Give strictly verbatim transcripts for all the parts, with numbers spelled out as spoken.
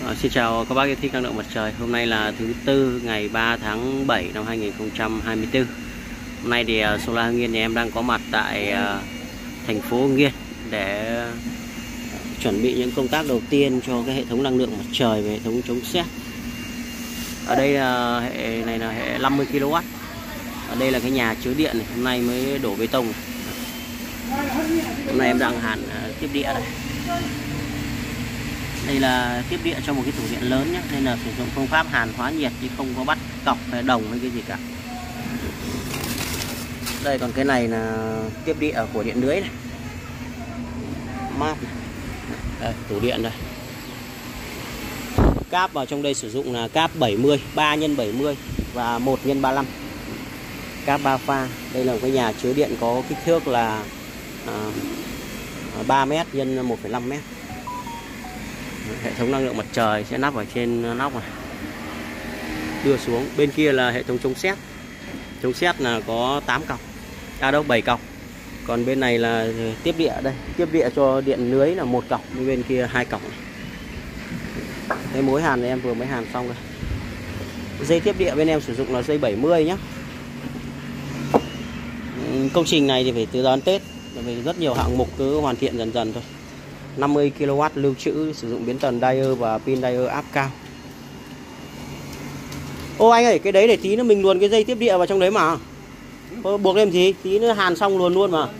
À, xin chào các bác yêu thích năng lượng mặt trời. Hôm nay là thứ tư ngày ba tháng bảy năm hai nghìn không trăm hai mươi tư. Hôm nay thì uh, Solar Hưng Yên nhà em đang có mặt tại uh, thành phố Hưng Yên để uh, chuẩn bị những công tác đầu tiên cho cái hệ thống năng lượng mặt trời và hệ thống chống sét. Ở đây là hệ này là hệ năm mươi ki lô oát. Ở đây là cái nhà chứa điện này, hôm nay mới đổ bê tông. Hôm nay em đang hàn uh, tiếp địa đây. Đây là tiếp địa cho một cái tủ điện lớn nhé, nên là sử dụng phương pháp hàn hóa nhiệt chứ không có bắt cọc hay đồng hay cái gì cả. Đây còn cái này là tiếp địa của điện lưới này, mát này. Đây, tủ điện đây. Cáp vào trong đây sử dụng là cáp bảy mươi, ba nhân bảy mươi và một nhân ba mươi lăm. Cáp ba pha. Đây là một cái nhà chứa điện có kích thước là à, ba mét nhân một phẩy năm mét. Hệ thống năng lượng mặt trời sẽ nắp ở trên nóc này, đưa xuống. Bên kia là hệ thống chống sét. Chống sét là có tám cọc, à đâu bảy cọc. Còn bên này là tiếp địa đây, tiếp địa cho điện lưới là một cọc, bên kia hai cọc này. Cái mối hàn này em vừa mới hàn xong rồi. Dây tiếp địa bên em sử dụng là dây bảy mươi nhé. Công trình này thì phải từ đón Tết, vì rất nhiều hạng mục cứ hoàn thiện dần dần thôi. năm mươi ki lô oát lưu trữ, sử dụng biến tần diode và pin diode áp cao. Ô anh ơi, cái đấy để tí nữa mình luồn cái dây tiếp địa vào trong đấy mà. Ô, buộc lên gì? Tí nữa hàn xong luồn luôn mà.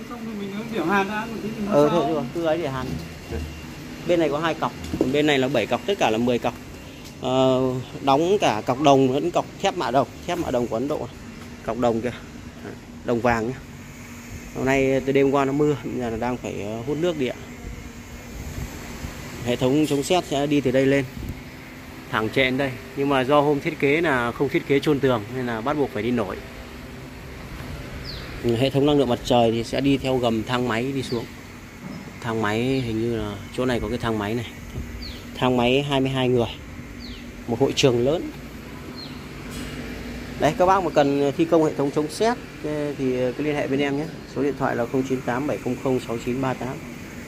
Ờ thôi rồi, cứ ấy để hàn. Bên này có hai cọc, còn bên này là bảy cọc, tất cả là mười cọc. Ờ, đóng cả cọc đồng lẫn cọc thép mạ đồng, thép mạ đồng của Ấn Độ. Cọc đồng kìa. Đồng vàng nhá. Hôm nay từ đêm qua nó mưa, bây giờ là đang phải hút nước điện. Hệ thống chống sét sẽ đi từ đây lên thẳng trên đây, nhưng mà do hôm thiết kế là không thiết kế chôn tường nên là bắt buộc phải đi nổi. Hệ thống năng lượng mặt trời thì sẽ đi theo gầm thang máy đi xuống. Thang máy hình như là chỗ này có cái thang máy này. Thang máy hai mươi hai người, một hội trường lớn. Đấy, các bác mà cần thi công hệ thống chống sét thì cứ liên hệ bên em nhé. Số điện thoại là không chín tám bảy không không sáu chín ba tám.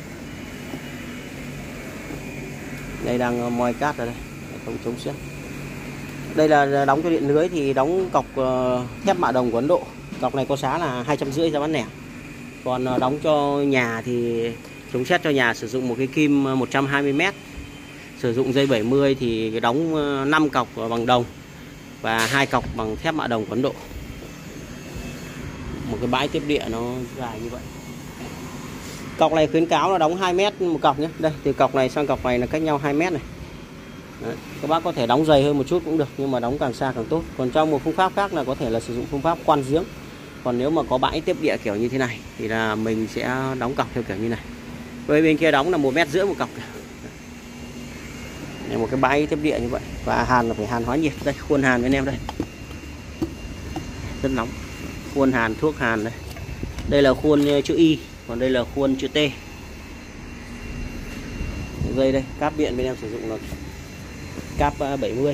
Đây đang moi cát ở đây, hệ thống chống sét. Đây là đóng cho điện lưới thì đóng cọc thép mạ đồng của Ấn Độ. Cọc này có giá là hai trăm rưỡi giá bán lẻ. Còn đóng cho nhà thì chống sét cho nhà sử dụng một cái kim một trăm hai mươi mét. Sử dụng dây bảy mươi thì đóng năm cọc bằng đồng và hai cọc bằng thép mạ đồng của Ấn Độ. Một cái bãi tiếp địa nó dài như vậy. Cọc này khuyến cáo là đóng hai mét một cọc nhé. Đây, từ cọc này sang cọc này là cách nhau hai mét này. Đấy, các bác có thể đóng dày hơn một chút cũng được, nhưng mà đóng càng xa càng tốt. Còn trong một phương pháp khác là có thể là sử dụng phương pháp khoan giếng. Còn nếu mà có bãi tiếp địa kiểu như thế này thì là mình sẽ đóng cọc theo kiểu như này. Với bên kia đóng là một mét rưỡi một cọc. Đây, một cái bãi tiếp địa như vậy. Và hàn là phải hàn hóa nhiệt. Đây, khuôn hàn bên em đây. Rất nóng. Khuôn hàn, thuốc hàn đây. Đây là khuôn chữ Y, còn đây là khuôn chữ T. Dây đây, cáp điện bên em sử dụng là cáp bảy mươi.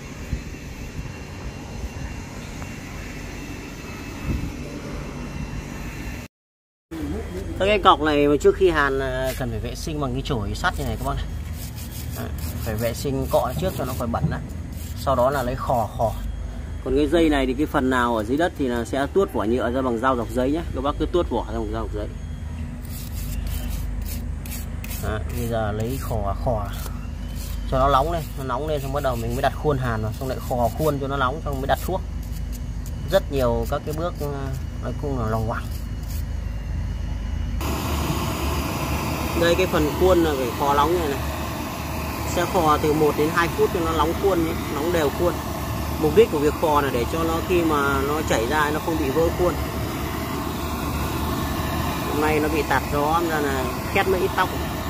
Cái cọc này mà trước khi hàn cần phải vệ sinh bằng cái chổi sắt như này các bác này. À, phải vệ sinh cọ trước cho nó khỏi bẩn này. Sau đó là lấy khò khò. Còn cái dây này thì cái phần nào ở dưới đất thì là sẽ tuốt vỏ nhựa ra bằng dao dọc giấy nhé. Các bác cứ tuốt vỏ ra bằng dao dọc giấy. Đó, bây giờ lấy khò khò cho nó nóng lên, nó nóng lên xong bắt đầu mình mới đặt khuôn hàn vào, xong lại khò khuôn cho nó nóng xong mới đặt thuốc. Rất nhiều các cái bước nói chung là lòng ngoằng. Đây cái phần khuôn là phải khò nóng này này. Sẽ khò từ một đến hai phút cho nó nóng khuôn nhé, nóng đều khuôn. Mục đích của việc khò là để cho nó khi mà nó chảy ra nó không bị vỡ khuôn. Hôm nay nó bị tạt gió ra là khét mấy ít tóc.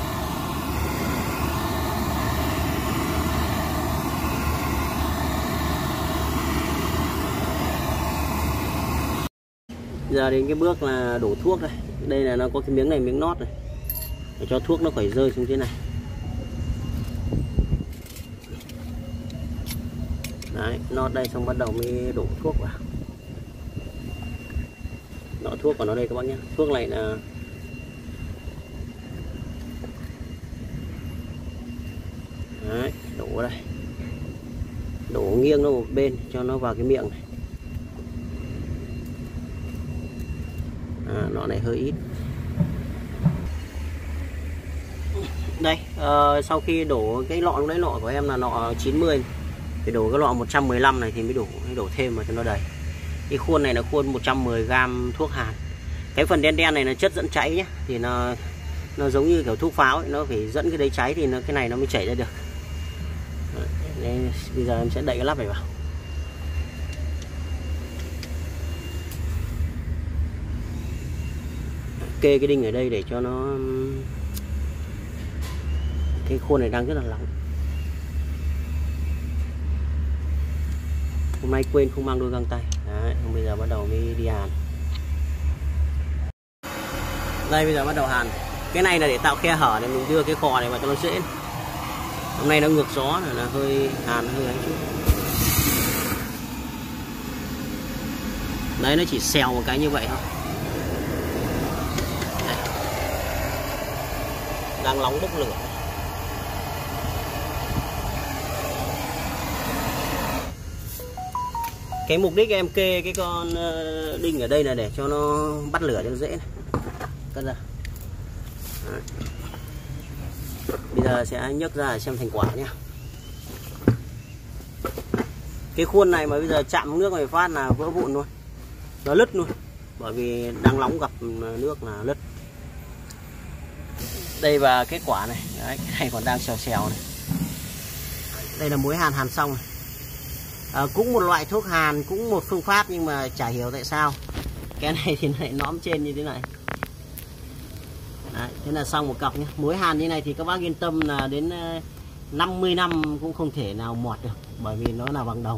Giờ đến cái bước là đổ thuốc đây. Đây là nó có cái miếng này, miếng nót này, để cho thuốc nó khỏi rơi xuống thế này. Đấy, nót đây xong bắt đầu mới đổ thuốc vào. Nọ thuốc của nó đây các bác nhé. Thuốc này là Đấy, vào đây, đổ nghiêng nó một bên cho nó vào cái miệng này. À, nọ này hơi ít. Đây, uh, sau khi đổ cái lọ lúc đấy, lọ của em là lọ chín mươi, thì đổ cái lọ một trăm mười lăm này thì mới đổ đổ thêm vào cho nó đầy. Cái khuôn này là khuôn một trăm mười gam thuốc hàn. Cái phần đen đen này là chất dẫn cháy nhé, thì nó nó giống như kiểu thuốc pháo ấy, nó phải dẫn cái đấy cháy thì nó cái này nó mới chảy ra được. Đấy, bây giờ em sẽ đậy cái lắp này vào. Kê cái đinh ở đây để cho nó, cái khuôn này đang rất là nóng. Hôm nay quên không mang đôi găng tay. Đấy, bây giờ bắt đầu mới đi hàn. Đây, bây giờ bắt đầu hàn. Cái này là để tạo khe hở để mình đưa cái khò này vào cho nó dễ. Hôm nay nó ngược gió là, là hơi hàn hơi ấy chút. Đấy, nó chỉ xèo một cái như vậy thôi. Đây. Đang nóng bốc lửa. Cái mục đích em kê cái con đinh ở đây là để cho nó bắt lửa cho nó dễ này. Cất ra. Đấy. Bây giờ sẽ nhấc ra để xem thành quả nhé. Cái khuôn này mà bây giờ chạm nước này phát là vỡ vụn luôn, nó lứt luôn, bởi vì đang nóng gặp nước là lứt. Đây và kết quả này. Đấy, cái này còn đang xèo xèo này. Đây là muối hàn hàn xong này. À, cũng một loại thuốc hàn, cũng một phương pháp, nhưng mà chả hiểu tại sao cái này thì lại nõm trên như thế này. Đấy, thế là xong một cọc nhé. Muối hàn như này thì các bác yên tâm là đến năm mươi năm cũng không thể nào mọt được, bởi vì nó là bằng đồng.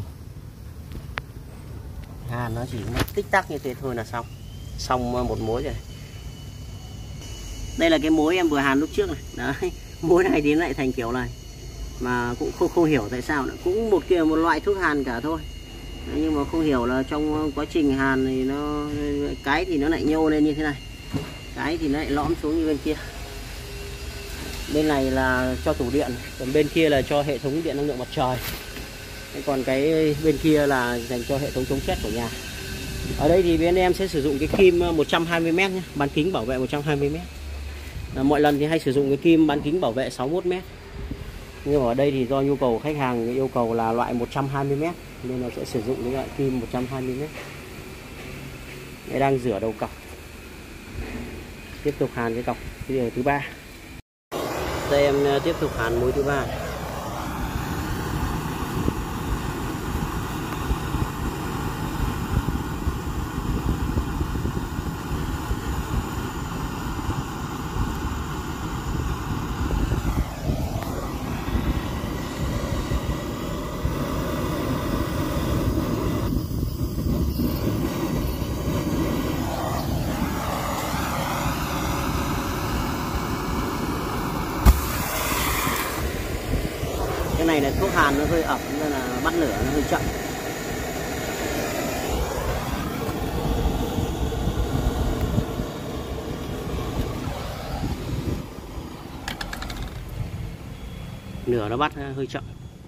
Hàn nó chỉ tích tắc như thế thôi là xong. Xong một mối rồi. Đây là cái mối em vừa hàn lúc trước này. Đấy, mối này thì lại thành kiểu này, mà cũng không không hiểu tại sao nữa. Cũng một kiểu một loại thuốc hàn cả thôi. Đấy, nhưng mà không hiểu là trong quá trình hàn thì nó, cái thì nó lại nhô lên như thế này, cái thì nó lại lõm xuống như bên kia. Bên này là cho tủ điện, còn bên kia là cho hệ thống điện năng lượng mặt trời. Còn cái bên kia là dành cho hệ thống chống sét của nhà. Ở đây thì bên em sẽ sử dụng cái kim một trăm hai mươi mét nhé, bán kính bảo vệ một trăm hai mươi mét. Mọi lần thì hay sử dụng cái kim bán kính bảo vệ sáu mươi mốt mét. Nhưng mà ở đây thì do nhu cầu khách hàng yêu cầu là loại một trăm hai mươi mét, nên là sẽ sử dụng cái loại kim một trăm hai mươi mét. Đây, đang rửa đầu cọc. Tiếp tục hàn cái cọc cái thứ ba. Đây em tiếp tục hàn mối thứ ba. Cái này là thuốc hàn nó hơi ẩm nên là bắt lửa nó hơi chậm. Lửa nó bắt hơi chậm.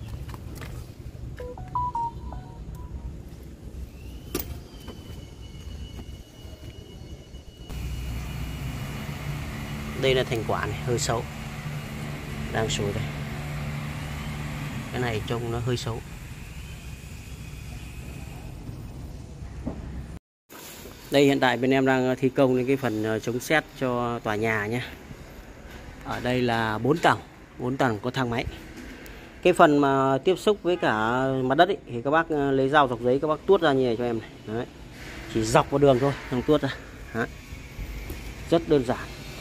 Đây là thành quả này, hơi xấu. Đang sôi đây. Cái này trông nó hơi xấu. Đây hiện tại bên em đang thi công đến cái phần chống sét cho tòa nhà nhé. Ở đây là bốn tầng, bốn tầng có thang máy. Cái phần mà tiếp xúc với cả mặt đất ấy, thì các bác lấy dao dọc giấy các bác tuốt ra như này cho em này. Đấy. Chỉ dọc vào đường thôi, thằng tuốt ra. Đấy. Rất đơn giản.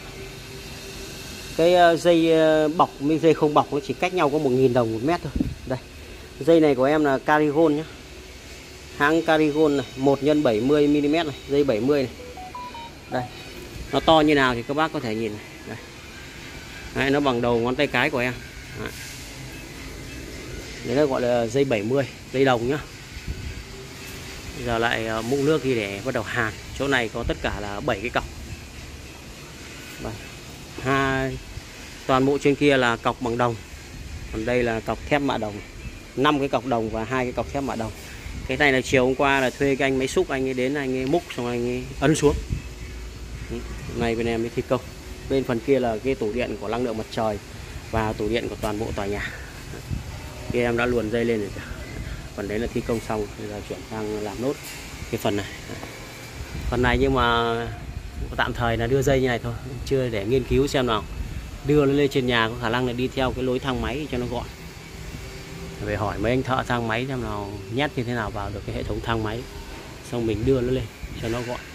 Cái dây bọc với dây không bọc nó chỉ cách nhau có một nghìn đồng một mét thôi. Đây. Dây này của em là Carigon nhé. Hãng Carigon này, một nhân bảy mươi mi li mét này, dây bảy mươi này. Đây. Nó to như nào thì các bác có thể nhìn này. Đây. Đấy, nó bằng đầu ngón tay cái của em. Đấy. Đấy, nó gọi là dây bảy mươi, dây đồng nhá. Bây giờ lại múc nước đi để bắt đầu hàn. Chỗ này có tất cả là bảy cái cọc. Đây. Hai, toàn bộ trên kia là cọc bằng đồng. Còn đây là cọc thép mạ đồng, năm cái cọc đồng và hai cái cọc thép mạ đồng. Cái này là chiều hôm qua là thuê cái anh máy xúc, anh ấy đến anh ấy múc xong anh ấy ấn xuống. Hôm nay bên em mới thi công. Bên phần kia là cái tủ điện của năng lượng mặt trời và tủ điện của toàn bộ tòa nhà. Kia em đã luồn dây lên rồi. Phần đấy là thi công xong, bây giờ chuyển sang làm nốt cái phần này. Phần này nhưng mà tạm thời là đưa dây như này thôi, chưa để nghiên cứu xem nào đưa nó lên trên nhà có khả năng là đi theo cái lối thang máy cho nó gọn. Về hỏi mấy anh thợ thang máy xem nào nhét như thế nào vào được cái hệ thống thang máy, xong mình đưa nó lên cho nó gọn.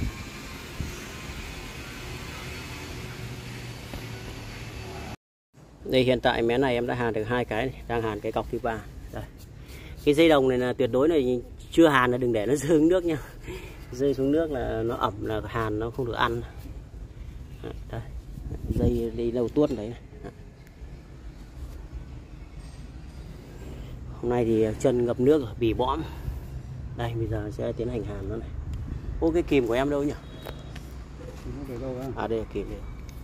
Đây hiện tại mé này em đã hàn được hai cái này, đang hàn cái cọc thứ ba. Đây. Cái dây đồng này là tuyệt đối này chưa hàn là đừng để nó rơi xuống nước nha. Rơi xuống nước là nó ẩm là hàn nó không được ăn. Đây. Dây đi đầu tuốt đấy. Hôm nay thì chân ngập nước ở bì bõm. Đây bây giờ sẽ tiến hành hàn nó này. Ô cái kìm của em đâu nhỉ? À đây là kìm đây.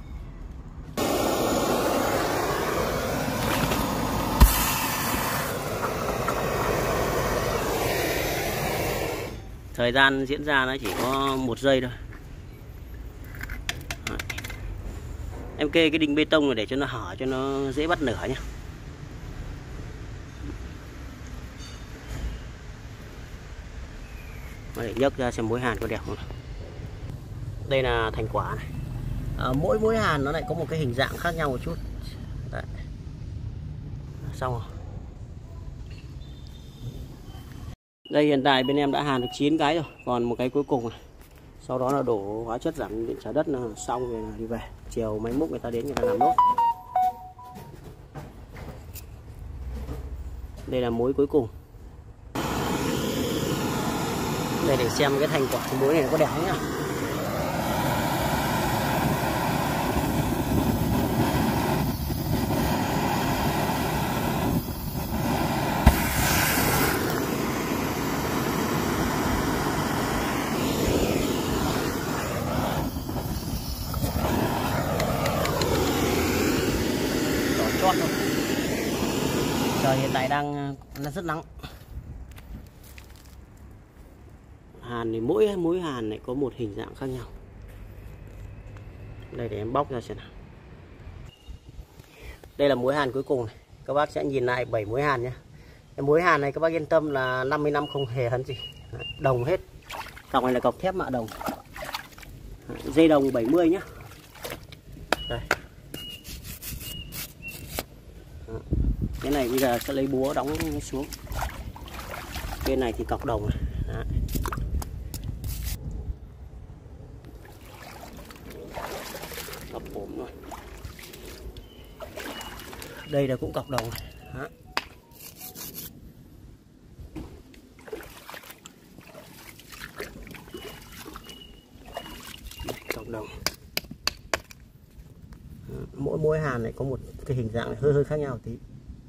Thời gian diễn ra nó chỉ có một giây thôi. Đấy. Em kê cái đinh bê tông này để cho nó hở, cho nó dễ bắt nửa nhé. Để nhấc ra xem mối hàn có đẹp không. Đây là thành quả này. À, mỗi mối hàn nó lại có một cái hình dạng khác nhau một chút. Đấy. Xong rồi. Đây hiện tại bên em đã hàn được chín cái rồi, còn một cái cuối cùng này. Sau đó là đổ hóa chất giảm điện trả đất là xong rồi là đi về. Chiều máy múc người ta đến người ta làm nốt. Đây là mối cuối cùng. Đây để xem cái thành quả của mối này nó có đẹp không nhá. Chót thôi. Trời hiện tại đang nó rất nắng. Hàn thì mỗi mối hàn này có một hình dạng khác nhau. Đây để em bóc ra xem nào. Đây là mối hàn cuối cùng này. Các bác sẽ nhìn lại bảy mối hàn nhé. Cái mối hàn này các bác yên tâm là năm mươi năm không hề hấn gì. Đồng hết. Cọc này là cọc thép mạ đồng. Dây đồng bảy mươi nhé. Đây. Cái này bây giờ sẽ lấy búa đóng xuống. Bên này thì cọc đồng này. Đấy. Cọc ốm rồi. Đây là cũng cọc đồng này. Đấy. Cọc đồng. Mỗi mối hàn này có một cái hình dạng hơi hơi khác nhau tí.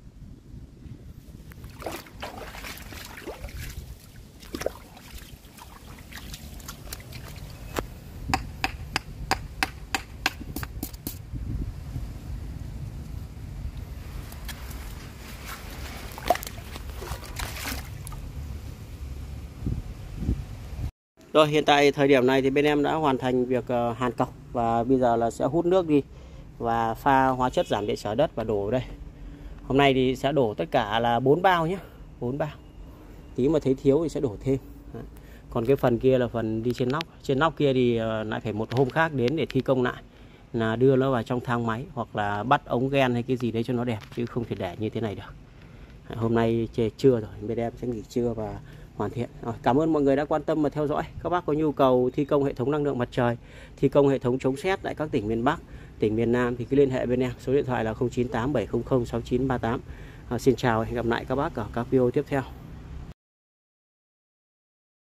Rồi hiện tại thời điểm này thì bên em đã hoàn thành việc hàn cọc và bây giờ là sẽ hút nước đi và pha hóa chất giảm điện trở đất và đổ ở đây. Hôm nay thì sẽ đổ tất cả là bốn bao nhé, bốn bao. Tí mà thấy thiếu thì sẽ đổ thêm. Còn cái phần kia là phần đi trên nóc. Trên nóc kia thì lại phải một hôm khác đến để thi công lại, là đưa nó vào trong thang máy hoặc là bắt ống ghen hay cái gì đấy cho nó đẹp, chứ không thể để như thế này được. Hôm nay trời trưa rồi, bên em sẽ nghỉ trưa và hoàn thiện. Rồi, cảm ơn mọi người đã quan tâm và theo dõi. Các bác có nhu cầu thi công hệ thống năng lượng mặt trời, thi công hệ thống chống sét tại các tỉnh miền Bắc, tỉnh miền Nam thì cứ liên hệ bên em. Số điện thoại là không chín tám bảy không không sáu chín ba tám. À, xin chào và hẹn gặp lại các bác ở các video tiếp theo.